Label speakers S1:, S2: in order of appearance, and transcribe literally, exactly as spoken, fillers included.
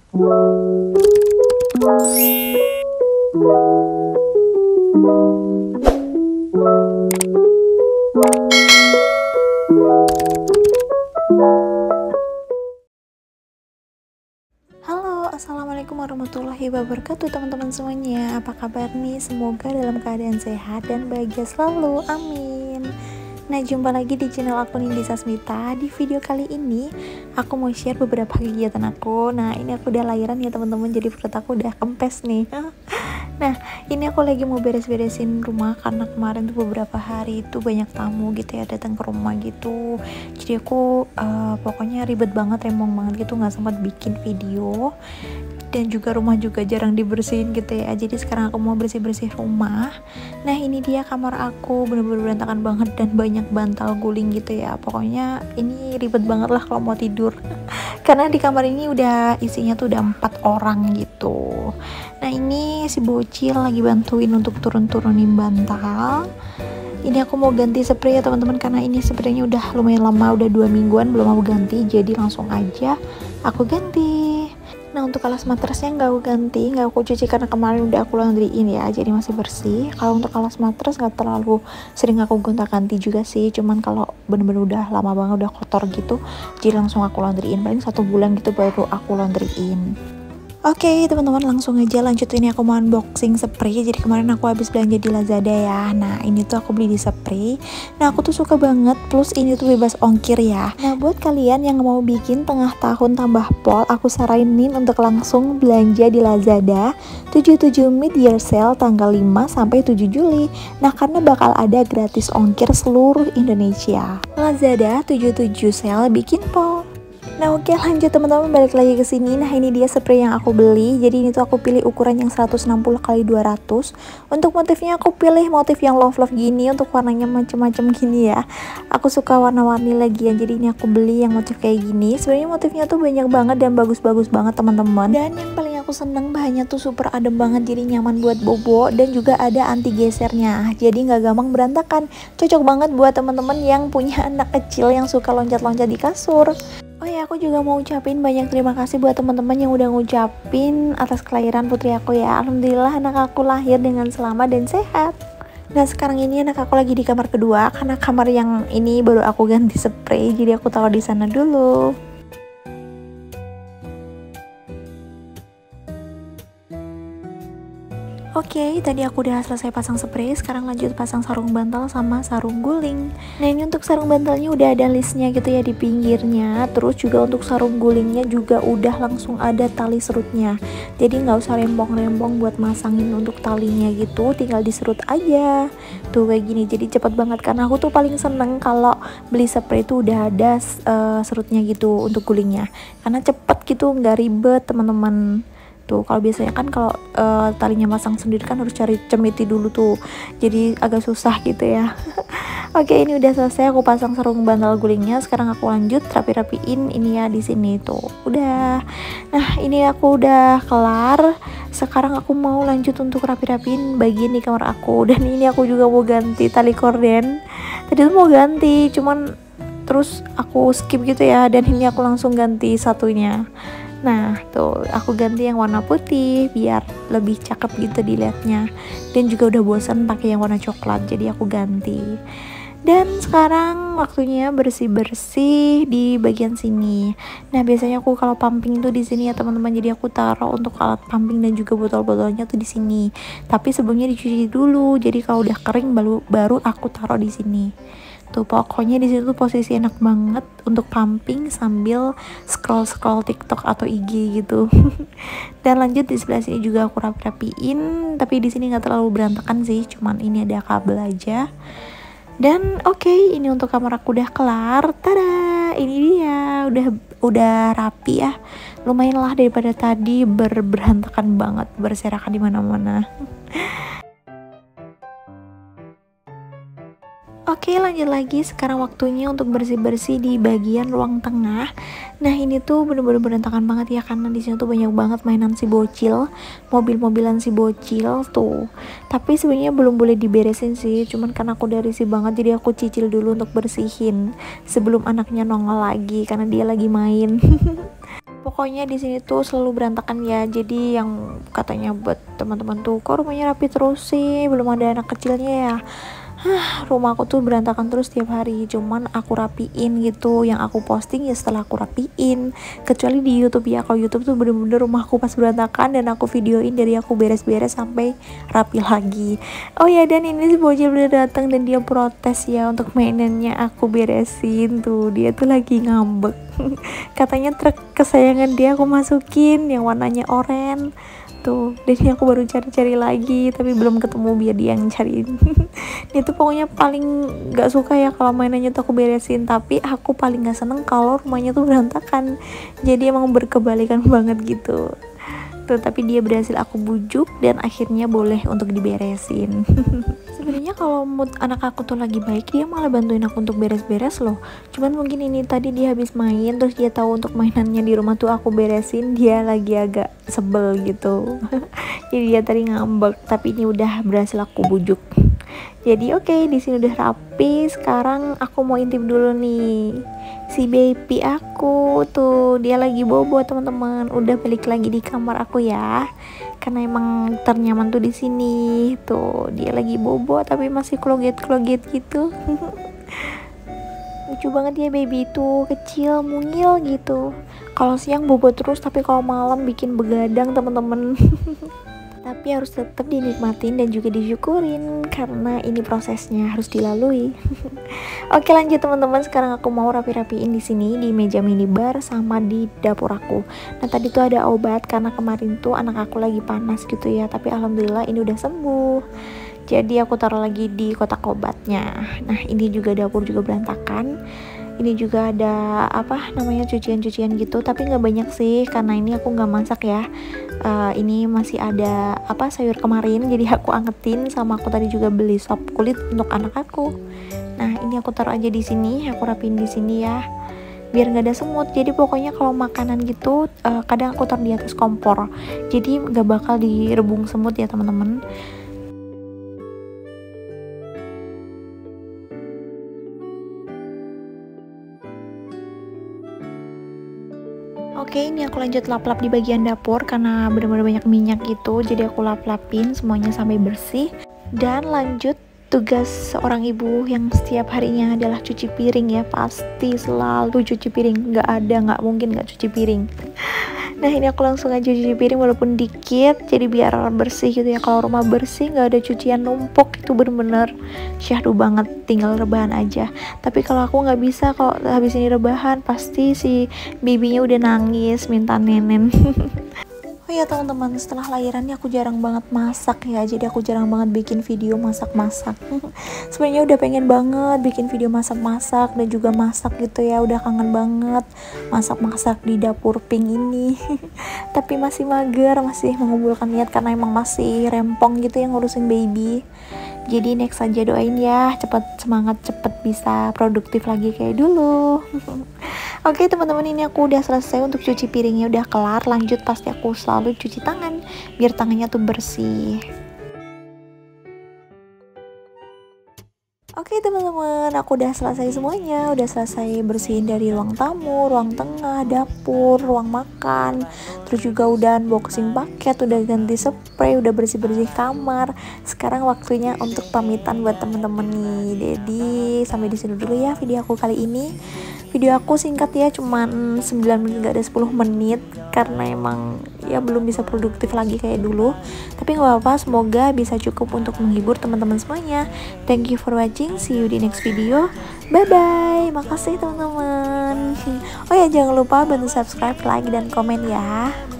S1: Halo, assalamualaikum warahmatullahi wabarakatuh teman-teman semuanya. Apa kabar nih? Semoga dalam keadaan sehat dan bahagia selalu, amin. Nah, jumpa lagi di channel aku Nindi Sasmita. Di video kali ini aku mau share beberapa kegiatan aku. Nah, ini aku udah lahiran ya teman-teman, jadi perut aku udah kempes nih. Nah, ini aku lagi mau beres-beresin rumah karena kemarin tuh beberapa hari itu banyak tamu gitu ya datang ke rumah gitu. Jadi aku uh, pokoknya ribet banget, remong banget gitu, nggak sempat bikin video. Dan juga rumah juga jarang dibersihin gitu ya. Jadi sekarang aku mau bersih-bersih rumah. Nah, ini dia kamar aku, bener-bener berantakan banget dan banyak bantal guling gitu ya. Pokoknya ini ribet banget lah kalau mau tidur. Karena di kamar ini udah isinya tuh udah empat orang gitu. Nah, ini si bocil lagi bantuin untuk turun-turunin bantal. Ini aku mau ganti spray ya teman-teman, karena ini spraynya udah lumayan lama, udah dua mingguan belum mau ganti, jadi langsung aja aku ganti. Nah, untuk alas matrasnya nggak aku ganti, nggak aku cuci karena kemarin udah aku laundryin ya, jadi masih bersih. Kalau untuk alas matras nggak terlalu sering aku gonta-ganti juga sih, cuman kalau bener-bener udah lama banget udah kotor gitu, jadi langsung aku laundryin, paling satu bulan gitu baru aku laundryin. Oke okay, teman-teman, langsung aja lanjut. Ini aku mau unboxing spray. Jadi kemarin aku habis belanja di Lazada ya. Nah, ini tuh aku beli di spray. Nah, aku tuh suka banget, plus ini tuh bebas ongkir ya. Nah, buat kalian yang mau bikin tengah tahun tambah pol, aku saranin untuk langsung belanja di Lazada tujuh puluh tujuh mid year sale tanggal lima sampai tujuh Juli. Nah, karena bakal ada gratis ongkir seluruh Indonesia. Lazada tujuh puluh tujuh sale bikin pol. Nah, oke, lanjut teman-teman, balik lagi ke sini. Nah, ini dia spray yang aku beli. Jadi ini tuh aku pilih ukuran yang seratus enam puluh kali dua ratus. Untuk motifnya aku pilih motif yang love love gini, untuk warnanya macem-macem gini ya. Aku suka warna-warni lagi ya. Jadi ini aku beli yang motif kayak gini. Sebenarnya motifnya tuh banyak banget dan bagus-bagus banget teman-teman. Dan yang paling aku seneng, bahannya tuh super adem banget, jadi nyaman buat bobo, dan juga ada anti gesernya. Jadi nggak gampang berantakan. Cocok banget buat teman-teman yang punya anak kecil yang suka loncat-loncat di kasur. Oh ya, aku juga mau ucapin banyak terima kasih buat teman-teman yang udah ngucapin atas kelahiran putri aku ya. Alhamdulillah anak aku lahir dengan selamat dan sehat. Nah, sekarang ini anak aku lagi di kamar kedua, karena kamar yang ini baru aku ganti spray, jadi aku taruh di sana dulu. Oke, okay, tadi aku udah selesai pasang spray, sekarang lanjut pasang sarung bantal sama sarung guling. Nah, ini untuk sarung bantalnya udah ada listnya gitu ya di pinggirnya. Terus juga untuk sarung gulingnya juga udah langsung ada tali serutnya. Jadi nggak usah rembong-rembong buat masangin untuk talinya gitu, tinggal diserut aja. Tuh kayak gini, jadi cepet banget. Karena aku tuh paling seneng kalau beli spray tuh udah ada uh, serutnya gitu untuk gulingnya. Karena cepet gitu, nggak ribet teman-teman. Tuh, kalau biasanya kan kalau uh, talinya pasang sendiri kan harus cari cemiti dulu tuh, jadi agak susah gitu ya. Oke, ini udah selesai aku pasang sarung bantal gulingnya. Sekarang aku lanjut rapi-rapiin ini ya di sini tuh. Udah. Nah, ini aku udah kelar. Sekarang aku mau lanjut untuk rapi-rapiin bagian di kamar aku. Dan ini aku juga mau ganti tali korden. Tadi tuh mau ganti, cuman terus aku skip gitu ya. Dan ini aku langsung ganti satunya. Nah, tuh aku ganti yang warna putih biar lebih cakep gitu dilihatnya. Dan juga udah bosan pakai yang warna coklat, jadi aku ganti. Dan sekarang waktunya bersih-bersih di bagian sini. Nah, biasanya aku kalau pumping tuh di sini ya teman-teman. Jadi aku taruh untuk alat pumping dan juga botol-botolnya tuh di sini. Tapi sebelumnya dicuci dulu. Jadi kalau udah kering baru baru aku taruh di sini. Tuh, pokoknya di situ tuh posisi enak banget untuk pumping sambil scroll scroll TikTok atau I G gitu. Dan lanjut di sebelah sini juga aku rapi-rapiin, tapi di sini nggak terlalu berantakan sih, cuman ini ada kabel aja. Dan oke, okay, ini untuk kamar aku udah kelar. Tada, ini dia udah udah rapi ya, lumayan lah daripada tadi ber berantakan banget, berserakan di mana-mana. Oke, lanjut lagi. Sekarang waktunya untuk bersih-bersih di bagian ruang tengah. Nah, ini tuh bener-bener berantakan banget ya, karena di sini tuh banyak banget mainan si bocil, mobil-mobilan si bocil tuh. Tapi sebenarnya belum boleh diberesin sih, cuman karena aku udah risih banget, jadi aku cicil dulu untuk bersihin sebelum anaknya nongol lagi, karena dia lagi main. Pokoknya di sini tuh selalu berantakan ya. Jadi yang katanya buat teman-teman tuh, kok rumahnya rapi terus sih, belum ada anak kecilnya ya. Hah, rumah aku tuh berantakan terus tiap hari. Cuman aku rapiin gitu. Yang aku posting ya setelah aku rapiin. Kecuali di YouTube ya. Kalau YouTube tuh bener-bener rumahku pas berantakan dan aku videoin dari aku beres-beres sampai rapi lagi. Oh ya, dan ini si bocil udah datang dan dia protes ya untuk mainannya aku beresin tuh. Dia tuh lagi ngambek. Katanya truk kesayangan dia aku masukin yang warnanya oranye tuh. Dan ini aku baru cari-cari lagi tapi belum ketemu, biar dia yang cariin. Dia tuh pokoknya paling gak suka ya kalau mainannya tuh aku beresin, tapi aku paling gak seneng kalau rumahnya tuh berantakan. Jadi emang berkebalikan banget gitu tuh. Tapi dia berhasil aku bujuk dan akhirnya boleh untuk diberesin. Sebenarnya kalau mood anak aku tuh lagi baik, dia malah bantuin aku untuk beres-beres loh. Cuman mungkin ini tadi dia habis main, terus dia tahu untuk mainannya di rumah tuh aku beresin, dia lagi agak sebel gitu. Jadi dia tadi ngambek, tapi ini udah berhasil aku bujuk. Jadi oke, okay, di sini udah rapi. Sekarang aku mau intip dulu nih si baby aku tuh, dia lagi bobo teman-teman. Udah balik lagi di kamar aku ya, karena emang ternyaman tuh di sini. Tuh dia lagi bobo tapi masih kloget-kloget gitu. Lucu banget ya baby itu, kecil mungil gitu. Kalau siang bobo terus, tapi kalau malam bikin begadang teman-teman. Tapi harus tetap dinikmatin dan juga disyukurin karena ini prosesnya harus dilalui. Oke lanjut teman-teman, sekarang aku mau rapi-rapiin di sini di meja minibar sama di dapur aku. Nah tadi tuh ada obat karena kemarin tuh anak aku lagi panas gitu ya, tapi alhamdulillah ini udah sembuh. Jadi aku taruh lagi di kotak obatnya. Nah ini juga dapur juga berantakan. Ini juga ada apa namanya cucian-cucian gitu, tapi nggak banyak sih karena ini aku nggak masak ya. Uh, ini masih ada apa sayur kemarin, jadi aku angetin, sama aku tadi juga beli sop kulit untuk anak aku. Nah ini aku taruh aja di sini, aku rapiin di sini ya, biar nggak ada semut. Jadi pokoknya kalau makanan gitu uh, kadang aku taruh di atas kompor, jadi nggak bakal direbung semut ya teman-teman. Oke, ini aku lanjut lap-lap di bagian dapur karena benar-benar banyak minyak gitu. Jadi aku lap-lapin semuanya sampai bersih. Dan lanjut tugas seorang ibu yang setiap harinya adalah cuci piring ya. Pasti selalu cuci piring, nggak ada, nggak mungkin nggak cuci piring. Nah ini aku langsung aja cuci piring walaupun dikit, jadi biar bersih gitu ya. Kalau rumah bersih nggak ada cucian numpuk itu bener-bener syahdu banget, tinggal rebahan aja. Tapi kalau aku nggak bisa, kalau habis ini rebahan pasti si bibinya udah nangis minta nenen. Oh ya teman-teman, setelah lahirannya aku jarang banget masak ya, jadi aku jarang banget bikin video masak-masak. Sebenarnya udah pengen banget bikin video masak-masak dan juga masak gitu ya, udah kangen banget masak-masak di dapur pink ini. Tapi masih mager, masih mengumpulkan niat karena emang masih rempong gitu yang ngurusin baby. Jadi next aja doain ya, cepet semangat, cepet bisa produktif lagi kayak dulu. Oke teman-teman, ini aku udah selesai untuk cuci piringnya, udah kelar. Lanjut pasti aku selalu cuci tangan biar tangannya tuh bersih. Oke teman-teman, aku udah selesai semuanya. Udah selesai bersihin dari ruang tamu, ruang tengah, dapur, ruang makan. Terus juga udah unboxing paket, udah ganti spray, udah bersih-bersih kamar. Sekarang waktunya untuk pamitan buat temen-temen nih. Jadi sampai di sini dulu ya video aku kali ini. Video aku singkat ya, cuman sembilan menit, gak ada sepuluh menit, karena emang ya belum bisa produktif lagi kayak dulu. Tapi gak apa-apa, semoga bisa cukup untuk menghibur teman-teman semuanya. Thank you for watching, see you di next video. Bye bye, makasih teman-teman. Oh ya, jangan lupa bantu subscribe, like, dan komen ya.